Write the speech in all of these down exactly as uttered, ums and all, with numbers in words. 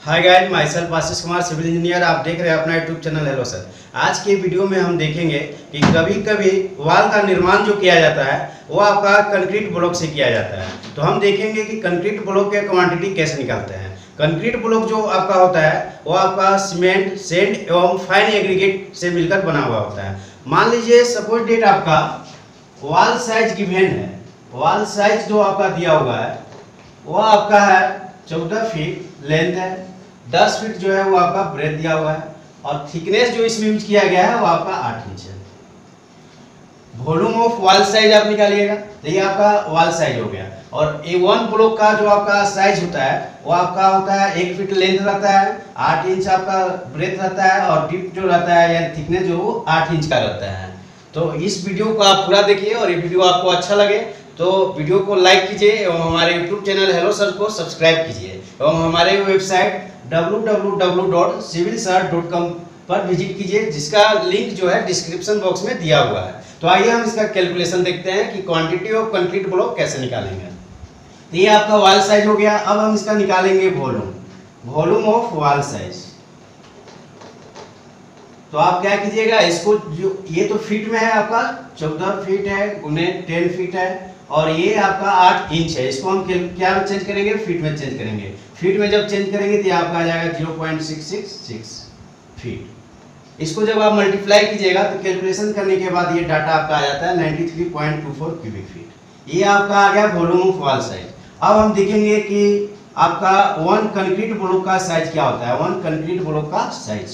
हाय guys, myself Ashish Kumar, civil engineer. आप देख रहे हैं अपना यूट्यूब चैनल हेलो सर। आज के वीडियो में हम देखेंगे कि कभी कभी वॉल का निर्माण जो किया जाता है वो आपका कंक्रीट ब्लॉक से किया जाता है। तो हम देखेंगे कि कंक्रीट ब्लॉक के क्वांटिटी कैसे निकालते हैं। कंक्रीट ब्लॉक जो आपका होता है वो आपका सीमेंट, सैंड एवं फाइन एग्रीगेट से मिलकर बना हुआ होता है। मान लीजिए सपोज डेट आपका वॉल साइज गिवन है। वॉल साइज जो आपका दिया हुआ है वो आपका है चौदह फीट लेंथ है, दस फीट जो है वो आपका ब्रेथ दिया हुआ है और थिकनेस जो इसमें यूज किया गया है वो आपका आठ इंच है। वॉल्यूम ऑफ वॉल साइज आप निकालिएगा तो ये आपका वॉल साइज हो गया। और ए वन ब्लॉक का जो आपका साइज होता है वो आपका होता है एक फीट लेंथ रहता है, आठ इंच आपका ब्रेथ रहता है और डीप जो रहता है या थिकनेस जो वो आठ इंच का रहता है। तो इस वीडियो को आप पूरा देखिए और ये वीडियो आपको अच्छा लगे तो वीडियो को लाइक कीजिए एवं हमारे यूट्यूब चैनल हेलो सर को सब्सक्राइब कीजिए एवं हमारे website W W W dot civil sir dot com पर विजिट कीजिए, जिसका लिंक जो है डिस्क्रिप्शन बॉक्स में दिया हुआ है। तो आइए हम इसका कैलकुलेशन देखते हैं कि क्वांटिटी ऑफ कंक्रीट ब्लॉक कैसे निकालेंगे। तो ये आपका वॉल साइज हो गया। अब हम इसका निकालेंगे volume volume of wall size. तो आप क्या कीजिएगा, इसको जो ये तो फीट में है आपका चौदह फीट है गुने टेन फीट है और ये आपका आठ इंच है। इसको हम क्या में चेंज करेंगे, फीट में चेंज करेंगे। फीट में जब चेंज करेंगे तो ये आपका आ जाएगा zero point six six six feet. इसको जब आप मल्टीप्लाई कीजिएगा तो कैलकुलेशन करने के बाद ये डाटा आपका आ जाता है ninety three point two four cubic feet. ये आपका आ गया वॉल्यूम ऑफ वॉल साइज। अब हम देखेंगे कि आपका वन कंक्रीट ब्लॉक का साइज क्या होता है। वन कंक्रीट ब्लॉक का size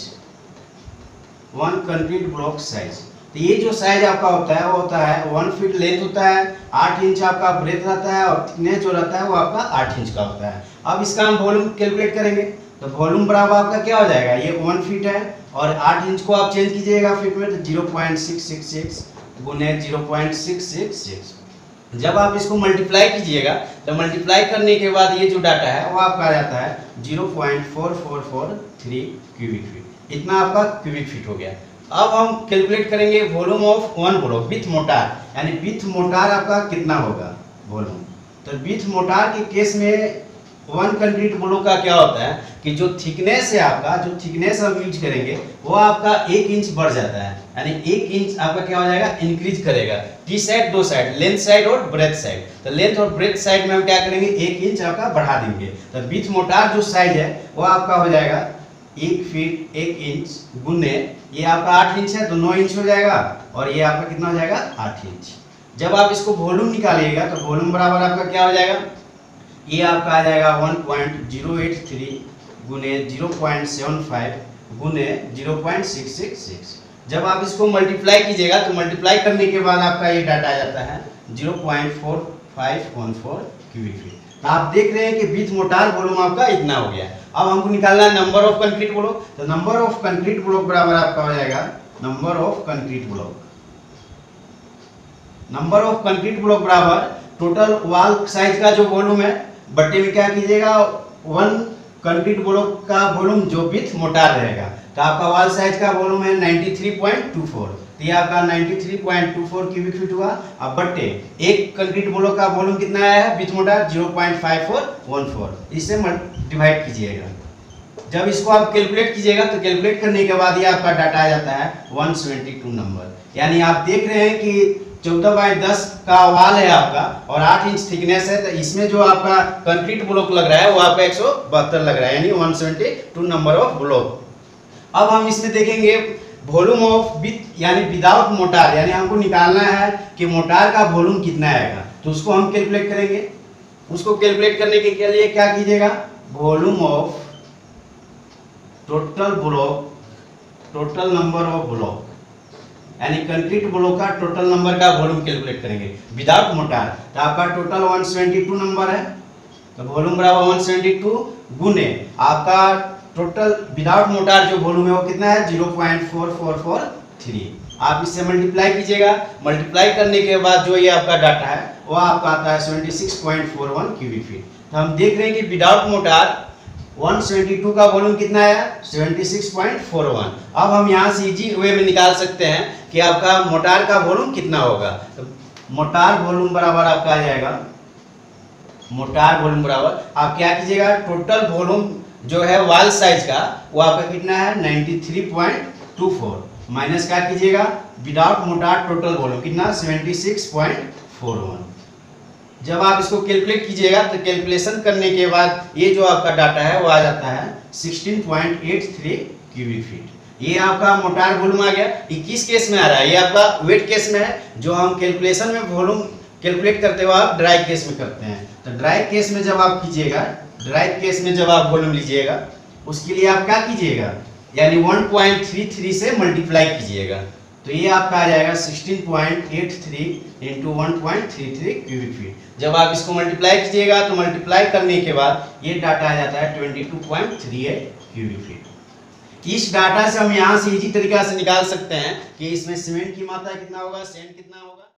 one concrete block size तो ये जो साइज आपका होता है वो होता है वन फीट लेंथ होता है, आठ इंच आपका ब्रेथ रहता है और थिकनेस जो रहता है वो आपका आठ इंच का होता है। अब इसका हम वॉल्यूम कैलकुलेट करेंगे तो वॉल्यूम बराबर आपका क्या हो जाएगा, ये वन फीट है और आठ इंच को आप चेंज कीजिएगा फीट में तो zero point six six six गुने zero point six six six. जब आप इसको मल्टीप्लाई कीजिएगा तो मल्टीप्लाई करने के बाद ये जो डाटा है वो आपका आ जाता है zero point four four four three cubic feet. इतना आपका क्यूबिक फीट हो गया। अब हम कैलकुलेट करेंगे volume of one block with mortar, यानी विथ मोटार आपका कितना होगा वॉल्यूम। तो विथ मोटार के केस में वन कंक्रीट ब्लॉक का क्या होता है कि जो थिकनेस है आपका, जो थिकनेस हम यूज करेंगे वो आपका एक इंच बढ़ जाता है, यानी एक इंच आपका क्या हो जाएगा, इंक्रीज करेगा। टी साइड दो साइड, लेंथ साइड और ब्रेथ साइड। तो लेंथ और ब्रेथ साइड में हम क्या करेंगे, एक इंच आपका बढ़ा देंगे। तो विथ मोटार जो साइज है वो आपका हो जाएगा एक फीट एक इंच गुने ये आपका आठ इंच है तो नौ इंच हो जाएगा और ये आपका कितना हो जाएगा, आठ इंच। जब आप इसको वॉल्यूम निकालिएगा तो वॉल्यूम बराबर आपका क्या हो जाएगा, ये आपका आ जाएगा one point zero eight three गुने जीरो पॉइंट सेवन फाइव गुने zero point six six six. जब आप इसको मल्टीप्लाई कीजिएगा तो मल्टीप्लाई करने के बाद आपका ये डाटा आ जाता है zero point four five one four cubic feet. तो आप देख रहे हैं कि विथ मोटार वॉल्यूम आपका इतना हो गया। अब हमको निकालना है नंबर ऑफ कंक्रीट ब्लॉक। तो नंबर ऑफ कंक्रीट ब्लॉक बराबर आपका हो जाएगा number of concrete block number of concrete block बराबर टोटल वॉल साइज का जो वॉल्यूम है बट्टे में क्या कीजिएगा, वन कंक्रीट ब्लॉक का वॉल्यूम जो विथ मोटार रहेगा। तो आपका वॉल साइज का वॉल्यूम है ninety three point two four. तो ये आपका ninety three point two four cubic feet हुआ। अब बट्टे एक कंक्रीट ब्लॉक का वॉल्यूम कितना आया है with mortar zero point five four one four. इससे डिवाइड कीजिएगा। जब इसको आप कैलकुलेट कीजिएगा तो कैलकुलेट करने के बाद ये आपका डाटा आ जाता है वन सेवेंटी टू नंबर। यानी आप देख रहे हैं कि चौदह बाई दस का वाल है आपका और आठ इंच थिकनेस है। तो इसमें जो आपका कंक्रीट ब्लॉक लग रहा है वो आपका एक सौ बहत्तर लग रहा है, यानी one seventy two number of block. अब हम इसमें देखेंगे वॉल्यूम ऑफ विथ यानी विदाउट मोटार, यानी हमको निकालना है कि मोटार का वॉल्यूम कितना आएगा। तो उसको हम कैलकुलेट करेंगे। उसको कैलकुलेट करने के लिए क्या कीजिएगा, volume of total block total number of block, यानी कंक्रीट ब्लॉक का टोटल नंबर का वॉल्यूम कैलकुलेट करेंगे विदाउट मोटार। तो आपका total one seventy two number है तो वॉल्यूम बराबर वन सेवेंटी टू गुने आपका टोटल विदाउट मोटार जो वॉल्यूम है वो कितना है zero point four four four three. आप इससे मल्टीप्लाई कीजिएगा। मल्टीप्लाई करने के बाद जो ये आपका डाटा है वो आपका आता है seventy six point four one cubic feet. तो हम देख रहे हैं कि without mortar one seventy two का वॉल्यूम कितना आया, seventy six point four one. अब हम यहाँ से इजी वे में निकाल सकते हैं कि आपका मोटार का वॉल्यूम कितना होगा। तो मोटार वॉल्यूम बराबर आपका आ जाएगा मोटार वॉल्यूम बराबर आप क्या कीजिएगा, टोटल वॉल्यूम जो है वाल साइज का वो आपका कितना है तिरानवे पॉइंट दो चार माइनस क्या कीजिएगा विदाउट मोटार टोटल वॉल्यूम कितना छिहत्तर पॉइंट इकतालीस। जब आप इसको कैलकुलेट कीजिएगा तो कैलकुलेशन करने के बाद ये जो आपका डाटा है वो आ जाता है सोलह पॉइंट तिरासी क्यूबिक फीट। ये आपका मोटार वॉल्यूम आ गया। ये किस केस में आ रहा है? ये आपका वेट केस में है। जो हम कैलकुलेशन में वॉल्यूम कैलकुलेट करते हो आप ड्राई केस में करते हैं। तो ड्राई केस में जब आप कीजिएगा ड्राई केस में जब आप वॉल्यूम लीजिएगा उसके लिए आप क्या कीजिएगा यानी एक पॉइंट तीन तीन से मल्टीप्लाई कीजिएगा। तो ये आपका आ जाएगा सोलह पॉइंट तिरासी इंटू वन पॉइंट तीन तीन क्यूबिक फीट। जब आप इसको मल्टीप्लाई कीजिएगा तो मल्टीप्लाई करने के बाद ये डाटा आ जाता है बाईस पॉइंट तीन आठ क्यूबिक फीट। इस डाटा से हम यहाँ से इजी तरीका से निकाल सकते हैं कि इसमें सीमेंट की मात्रा कितना होगा, सैंड कितना होगा।